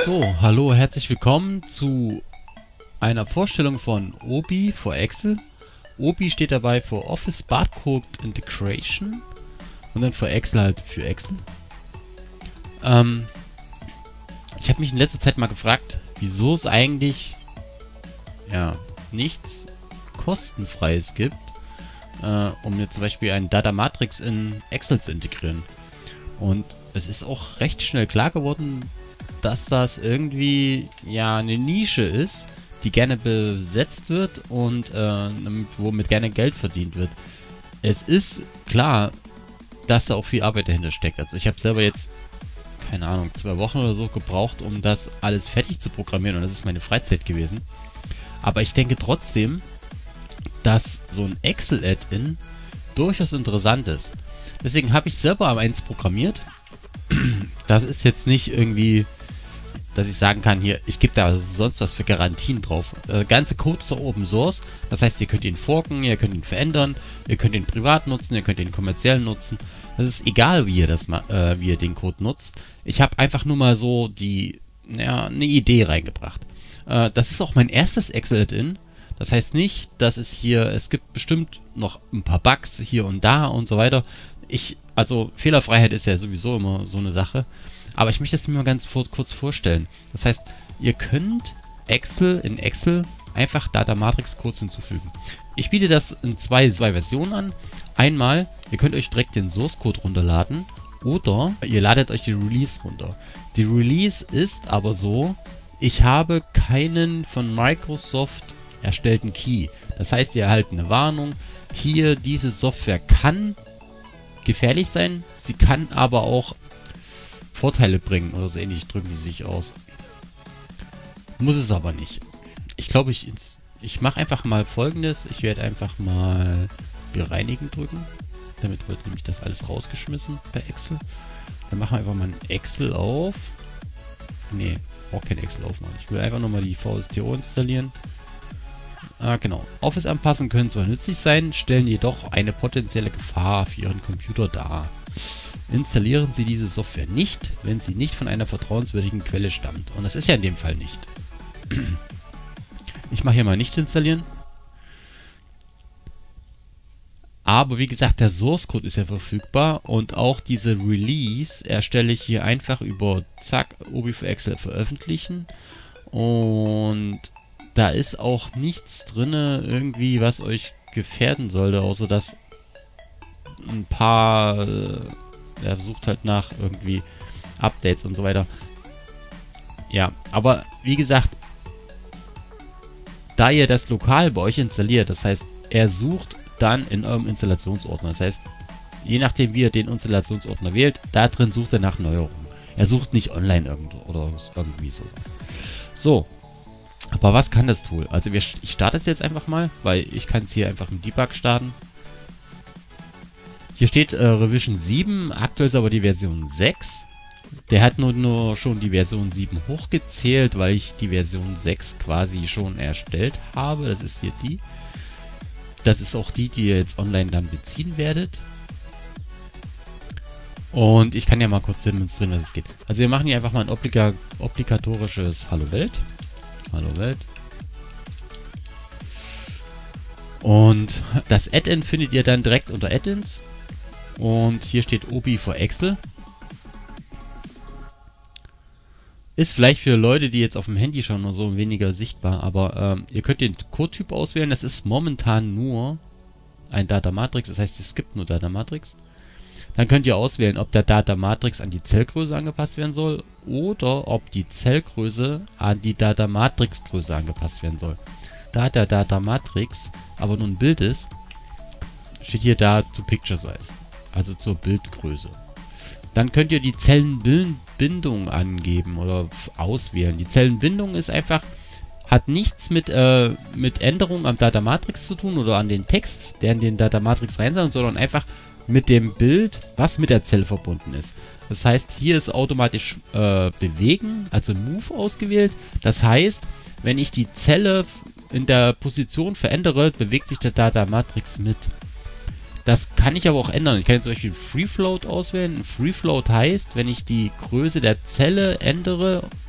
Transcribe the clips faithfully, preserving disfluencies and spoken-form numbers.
So, hallo, herzlich willkommen zu einer Vorstellung von Obi for Excel. Obi steht dabei für Office Barcode Integration und dann für Excel halt für Excel. Ähm, ich habe mich in letzter Zeit mal gefragt, wieso es eigentlich ja nichts kostenfreies gibt, äh, um jetzt zum Beispiel einen Data Matrix in Excel zu integrieren. Und es ist auch recht schnell klar geworden, dass das irgendwie ja eine Nische ist, die gerne besetzt wird und äh, womit gerne Geld verdient wird. Es ist klar, dass da auch viel Arbeit dahinter steckt. Also ich habe selber jetzt, keine Ahnung, zwei Wochen oder so gebraucht, um das alles fertig zu programmieren, und das ist meine Freizeit gewesen. Aber ich denke trotzdem, dass so ein Excel-Add-in durchaus interessant ist. Deswegen habe ich selber eins programmiert. Das ist jetzt nicht irgendwie, dass ich sagen kann, hier, ich gebe da sonst was für Garantien drauf. Der ganze Code ist auch Open Source. Das heißt, ihr könnt ihn forken, ihr könnt ihn verändern, ihr könnt ihn privat nutzen, ihr könnt ihn kommerziell nutzen. Das ist egal, wie ihr, das äh, wie ihr den Code nutzt. Ich habe einfach nur mal so die, ja, eine Idee reingebracht. Äh, das ist auch mein erstes Excel-Add-in. Das heißt nicht, dass es hier, es gibt bestimmt noch ein paar Bugs hier und da und so weiter. Ich, also Fehlerfreiheit ist ja sowieso immer so eine Sache. Aber ich möchte es mir mal ganz vor, kurz vorstellen. Das heißt, ihr könnt Excel in Excel einfach Data Matrix Codes hinzufügen. Ich biete das in zwei, zwei Versionen an. Einmal, ihr könnt euch direkt den Source Code runterladen oder ihr ladet euch die Release runter. Die Release ist aber so, ich habe keinen von Microsoft erstellten Key. Das heißt, ihr erhaltet eine Warnung. Hier, diese Software kann gefährlich sein, sie kann aber auch Vorteile bringen oder so ähnlich, drücken die sich aus. Muss es aber nicht. Ich glaube, ich, ich mache einfach mal Folgendes. Ich werde einfach mal bereinigen drücken. Damit wird nämlich das alles rausgeschmissen bei Excel. Dann machen wir einfach mal ein Excel auf. Nee, auch kein Excel aufmachen. Ich will einfach nochmal die V S T O installieren. Ah, genau. Office anpassen können zwar nützlich sein, stellen jedoch eine potenzielle Gefahr für Ihren Computer dar. Installieren Sie diese Software nicht, wenn sie nicht von einer vertrauenswürdigen Quelle stammt. Und das ist ja in dem Fall nicht. Ich mache hier mal nicht installieren. Aber wie gesagt, der Source Code ist ja verfügbar und auch diese Release erstelle ich hier einfach über zack, Obi for Excel veröffentlichen. Und da ist auch nichts drin, irgendwie, was euch gefährden sollte, außer dass ein paar, äh, er sucht halt nach irgendwie Updates und so weiter. Ja, aber wie gesagt, da ihr das lokal bei euch installiert, das heißt, er sucht dann in eurem Installationsordner. Das heißt, je nachdem, wie ihr den Installationsordner wählt, da drin sucht er nach Neuerungen. Er sucht nicht online irgendwo oder irgendwie sowas. So. Aber was kann das Tool? Also wir, ich starte es jetzt einfach mal, weil ich kann es hier einfach im Debug starten. Hier steht äh, Revision sieben, aktuell ist aber die Version sechs. Der hat nur, nur schon die Version sieben hochgezählt, weil ich die Version sechs quasi schon erstellt habe. Das ist hier die. Das ist auch die, die ihr jetzt online dann beziehen werdet. Und ich kann ja mal kurz demonstrieren, was es geht. Also wir machen hier einfach mal ein obliga obligatorisches Hallo Welt. Hallo Welt. Und das Add-in findet ihr dann direkt unter Add-ins. Und hier steht Obi for Excel. Ist vielleicht für Leute, die jetzt auf dem Handy schauen oder so, weniger sichtbar. Aber ähm, ihr könnt den Codetyp auswählen. Das ist momentan nur ein Data Matrix. Das heißt, es gibt nur Data Matrix. Dann könnt ihr auswählen, ob der Data Matrix an die Zellgröße angepasst werden soll oder ob die Zellgröße an die Data Matrix Größe angepasst werden soll. Da der Data Matrix aber nur ein Bild ist, steht hier da to Picture Size, also zur Bildgröße. Dann könnt ihr die Zellenbindung angeben oder auswählen. Die Zellenbindung ist einfach, hat nichts mit, äh, mit Änderungen am Data Matrix zu tun oder an den Text, der in den Data Matrix rein soll, sondern einfach mit dem Bild, was mit der Zelle verbunden ist. Das heißt, hier ist automatisch äh, Bewegen, also Move ausgewählt. Das heißt, wenn ich die Zelle in der Position verändere, bewegt sich der Data Matrix mit. Das kann ich aber auch ändern. Ich kann jetzt zum Beispiel Free Float auswählen. Free Float heißt, wenn ich die Größe der Zelle ändere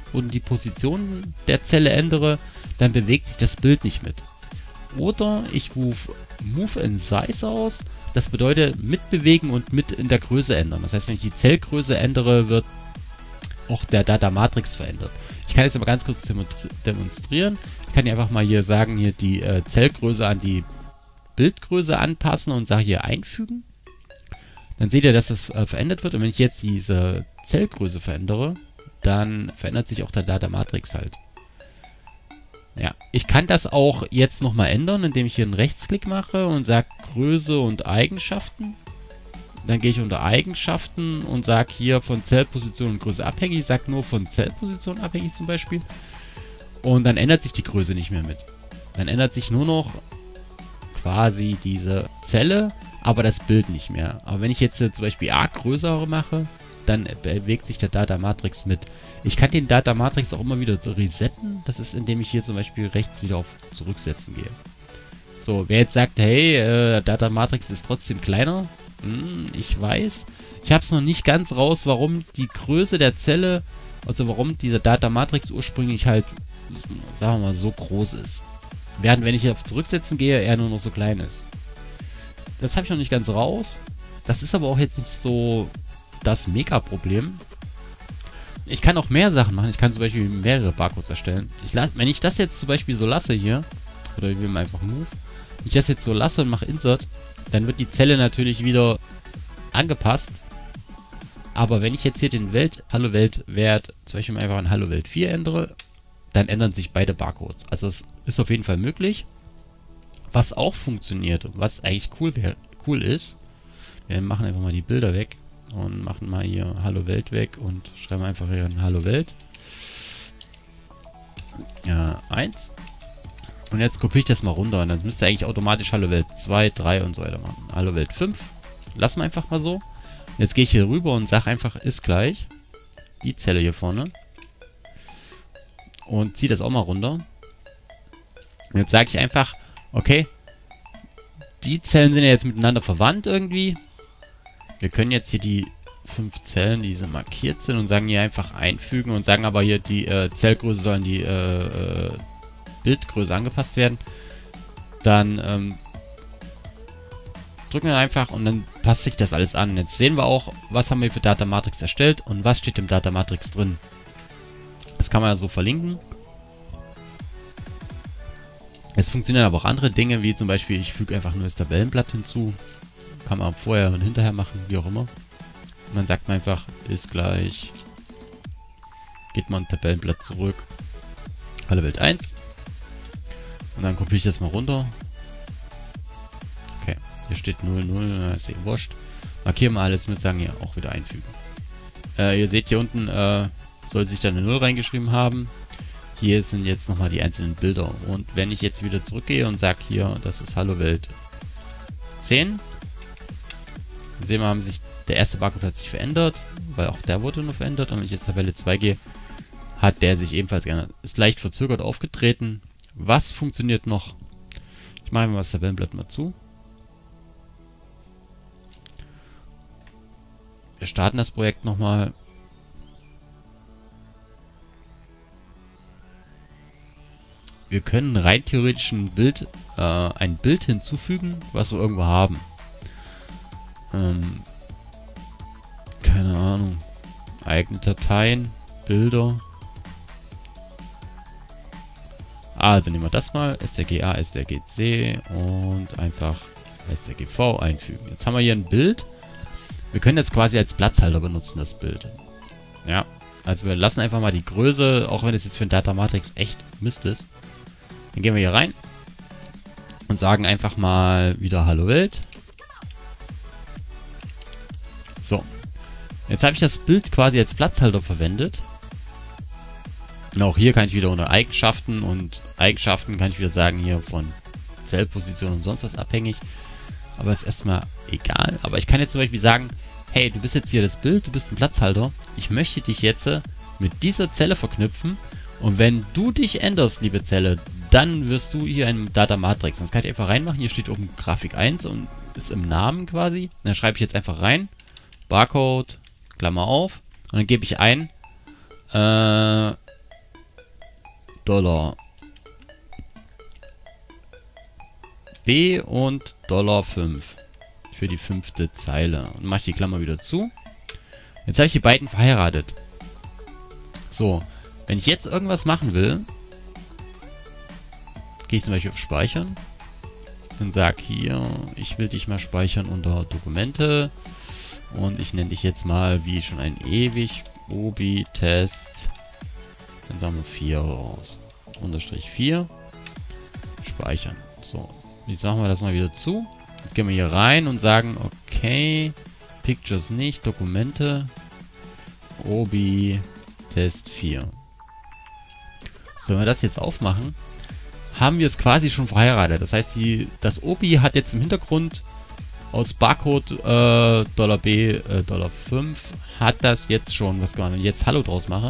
und die Position der Zelle ändere, dann bewegt sich das Bild nicht mit. Oder ich rufe Move in Size aus. Das bedeutet mitbewegen und mit in der Größe ändern. Das heißt, wenn ich die Zellgröße ändere, wird auch der Data Matrix verändert. Ich kann jetzt aber ganz kurz demonstrieren. Ich kann hier einfach mal hier sagen, hier die äh, Zellgröße an die Bildgröße anpassen und sage hier einfügen. Dann seht ihr, dass das äh, verändert wird. Und wenn ich jetzt diese Zellgröße verändere, dann verändert sich auch der Data Matrix halt. Ja, ich kann das auch jetzt nochmal ändern, indem ich hier einen Rechtsklick mache und sage Größe und Eigenschaften. Dann gehe ich unter Eigenschaften und sage hier von Zellposition und Größe abhängig. Ich sage nur von Zellposition abhängig zum Beispiel. Und dann ändert sich die Größe nicht mehr mit. Dann ändert sich nur noch quasi diese Zelle, aber das Bild nicht mehr. Aber wenn ich jetzt äh, zum Beispiel A größer mache, dann bewegt sich der Data Matrix mit. Ich kann den Data Matrix auch immer wieder resetten. Das ist, indem ich hier zum Beispiel rechts wieder auf Zurücksetzen gehe. So, wer jetzt sagt, hey, äh, Data Matrix ist trotzdem kleiner. Hm, ich weiß. Ich habe es noch nicht ganz raus, warum die Größe der Zelle, also warum dieser Data Matrix ursprünglich halt, sagen wir mal, so groß ist. Während, wenn ich auf Zurücksetzen gehe, er nur noch so klein ist. Das habe ich noch nicht ganz raus. Das ist aber auch jetzt nicht so das Mega-Problem. Ich kann auch mehr Sachen machen. Ich kann zum Beispiel mehrere Barcodes erstellen. Ich las, wenn ich das jetzt zum Beispiel so lasse hier, oder wir nehmen einfach Move, wenn ich das jetzt so lasse und mache Insert, dann wird die Zelle natürlich wieder angepasst. Aber wenn ich jetzt hier den Welt, Hallo Welt Wert, zum Beispiel einfach an Hallo Welt vier ändere, dann ändern sich beide Barcodes. Also es ist auf jeden Fall möglich. Was auch funktioniert, was eigentlich cool wäre, cool ist, wir machen einfach mal die Bilder weg und machen mal hier Hallo Welt weg und schreiben einfach hier ein Hallo Welt. Ja, eins. Und jetzt kopiere ich das mal runter und dann müsste eigentlich automatisch Hallo Welt zwei, drei und so weiter machen. Hallo Welt fünf. Lassen wir einfach mal so. Jetzt gehe ich hier rüber und sage einfach, ist gleich die Zelle hier vorne. Und ziehe das auch mal runter. Und jetzt sage ich einfach, okay, die Zellen sind ja jetzt miteinander verwandt irgendwie. Wir können jetzt hier die fünf Zellen, die so markiert sind, und sagen hier einfach einfügen und sagen aber hier, die äh, Zellgröße sollen die äh, äh, Bildgröße angepasst werden. Dann ähm, drücken wir einfach und dann passt sich das alles an. Jetzt sehen wir auch, was haben wir für Data Matrix erstellt und was steht im Data Matrix drin. Das kann man ja so verlinken. Es funktionieren aber auch andere Dinge, wie zum Beispiel, ich füge einfach nur das Tabellenblatt hinzu. Kann man vorher und hinterher machen, wie auch immer. Und dann sagt man einfach, ist gleich, geht man ein Tabellenblatt zurück, Hallo Welt eins. Und dann kopiere ich das mal runter. Okay, hier steht null, null, ist eh wurscht. Markieren wir alles mit, sagen hier auch wieder einfügen. Äh, ihr seht hier unten, äh, soll sich dann eine null reingeschrieben haben. Hier sind jetzt nochmal die einzelnen Bilder. Und wenn ich jetzt wieder zurückgehe und sage hier, das ist Hallo Welt zehn. Dann sehen wir, haben sich, der erste Barcode hat sich verändert, weil auch der wurde nur verändert. Und wenn ich jetzt Tabelle zwei gehe, hat der sich ebenfalls geändert. Ist leicht verzögert aufgetreten. Was funktioniert noch? Ich mache mal das Tabellenblatt mal zu. Wir starten das Projekt nochmal. Wir können rein theoretisch ein Bild, äh, ein Bild hinzufügen, was wir irgendwo haben. Ähm, keine Ahnung. Eigene Dateien, Bilder. Also nehmen wir das mal, S R G A, S R G C und einfach S R G V einfügen. Jetzt haben wir hier ein Bild. Wir können das quasi als Platzhalter benutzen, das Bild. Ja, also wir lassen einfach mal die Größe, auch wenn es jetzt für ein Data Matrix echt Mist ist. Dann gehen wir hier rein und sagen einfach mal wieder Hallo Welt. So, jetzt habe ich das Bild quasi als Platzhalter verwendet. Und auch hier kann ich wieder unter Eigenschaften und Eigenschaften kann ich wieder sagen, hier von Zellposition und sonst was abhängig. Aber ist erstmal egal. Aber ich kann jetzt zum Beispiel sagen, hey, du bist jetzt hier das Bild, du bist ein Platzhalter. Ich möchte dich jetzt mit dieser Zelle verknüpfen. Und wenn du dich änderst, liebe Zelle, dann wirst du hier ein Data Matrix. Das kann ich einfach reinmachen. Hier steht oben Grafik eins und ist im Namen quasi. Dann schreibe ich jetzt einfach rein. Barcode, Klammer auf. Und dann gebe ich ein, äh, Dollar B und Dollar fünf für die fünfte Zeile. Und mache ich die Klammer wieder zu. Jetzt habe ich die beiden verheiratet. So, wenn ich jetzt irgendwas machen will, gehe ich zum Beispiel auf Speichern und sage hier, ich will dich mal speichern unter Dokumente und ich nenne dich jetzt mal wie schon ein ewig Obi Test, dann sagen wir vier raus, unterstrich vier, speichern. So, jetzt machen wir das mal wieder zu. Jetzt gehen wir hier rein und sagen, okay, Pictures nicht, Dokumente, Obi Test vier. So, wenn wir das jetzt aufmachen, haben wir es quasi schon verheiratet. Das heißt, die, das Obi hat jetzt im Hintergrund aus Barcode äh, Dollar B, äh, Dollar fünf, hat das jetzt schon was gemacht. Wenn ich jetzt Hallo draus mache,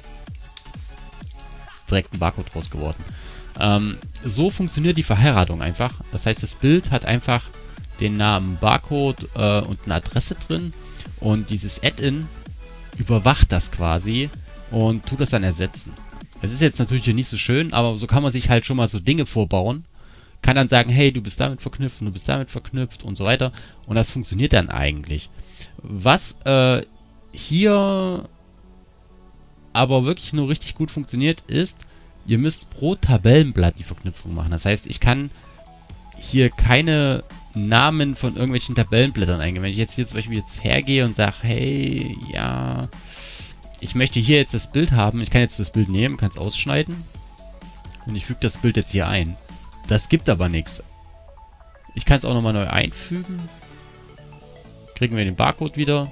ist direkt ein Barcode draus geworden. Ähm, so funktioniert die Verheiratung einfach. Das heißt, das Bild hat einfach den Namen Barcode äh, und eine Adresse drin und dieses Add-in überwacht das quasi und tut das dann ersetzen. Es ist jetzt natürlich nicht so schön, aber so kann man sich halt schon mal so Dinge vorbauen. Kann dann sagen, hey, du bist damit verknüpft und du bist damit verknüpft und so weiter. Und das funktioniert dann eigentlich. Was äh, hier aber wirklich nur richtig gut funktioniert, ist, ihr müsst pro Tabellenblatt die Verknüpfung machen. Das heißt, ich kann hier keine Namen von irgendwelchen Tabellenblättern eingeben. Wenn ich jetzt hier zum Beispiel jetzt hergehe und sage, hey, ja, ich möchte hier jetzt das Bild haben. Ich kann jetzt das Bild nehmen, kann es ausschneiden. Und ich füge das Bild jetzt hier ein. Das gibt aber nichts. Ich kann es auch nochmal neu einfügen. Kriegen wir den Barcode wieder.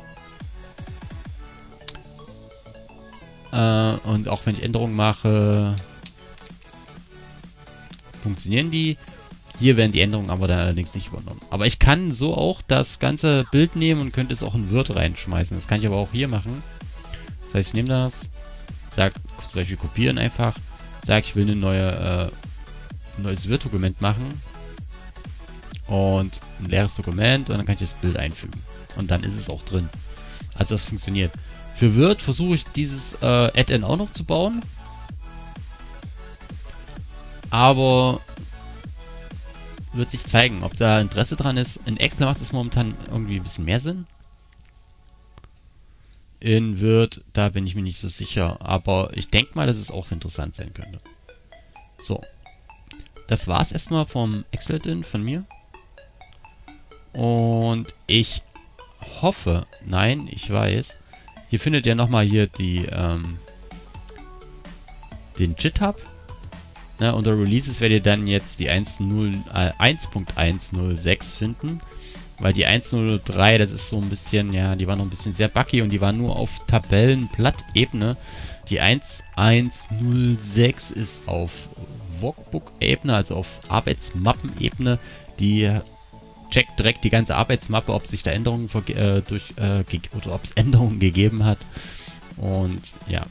Äh, und auch wenn ich Änderungen mache, funktionieren die. Hier werden die Änderungen aber dann allerdings nicht übernommen. Aber ich kann so auch das ganze Bild nehmen und könnte es auch in Word reinschmeißen. Das kann ich aber auch hier machen. Das heißt, ich nehme das, sage zum Beispiel kopieren einfach, sage, ich will eine neue, äh, ein neues Word-Dokument machen und ein leeres Dokument und dann kann ich das Bild einfügen. Und dann ist es auch drin. Also das funktioniert. Für Word versuche ich dieses äh, Add-in auch noch zu bauen. Aber wird sich zeigen, ob da Interesse dran ist. In Excel macht es momentan irgendwie ein bisschen mehr Sinn. In Word, da bin ich mir nicht so sicher. Aber ich denke mal, dass es auch interessant sein könnte. So. Das war es erstmal vom Excel-Add-in von mir. Und ich hoffe, nein, ich weiß, hier findet ihr nochmal hier die, ähm, den GitHub. Ne, unter Releases werdet ihr dann jetzt die eins Punkt eins null sechs finden. Weil die eins Punkt null drei, das ist so ein bisschen, ja, die war noch ein bisschen sehr buggy und die war nur auf Tabellenblatt-Ebene. Die eins Punkt eins null sechs ist auf Workbook-Ebene, also auf Arbeitsmappen-Ebene. Die checkt direkt die ganze Arbeitsmappe, ob sich da Änderungen äh, durch äh, oder ob es Änderungen gegeben hat. Und ja.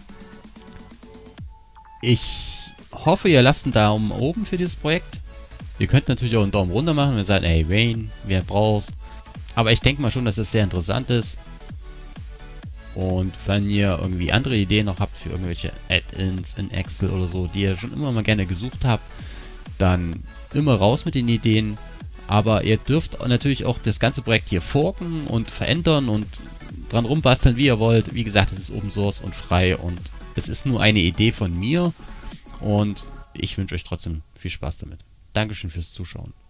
Ich hoffe, ihr lasst einen Daumen oben für dieses Projekt. Ihr könnt natürlich auch einen Daumen runter machen und sagen, ey Wayne, wer brauchst. Aber ich denke mal schon, dass das sehr interessant ist. Und wenn ihr irgendwie andere Ideen noch habt für irgendwelche Add-ins in Excel oder so, die ihr schon immer mal gerne gesucht habt, dann immer raus mit den Ideen. Aber ihr dürft natürlich auch das ganze Projekt hier forken und verändern und dran rumbasteln, wie ihr wollt. Wie gesagt, es ist Open Source und frei und es ist nur eine Idee von mir. Und ich wünsche euch trotzdem viel Spaß damit. Dankeschön fürs Zuschauen.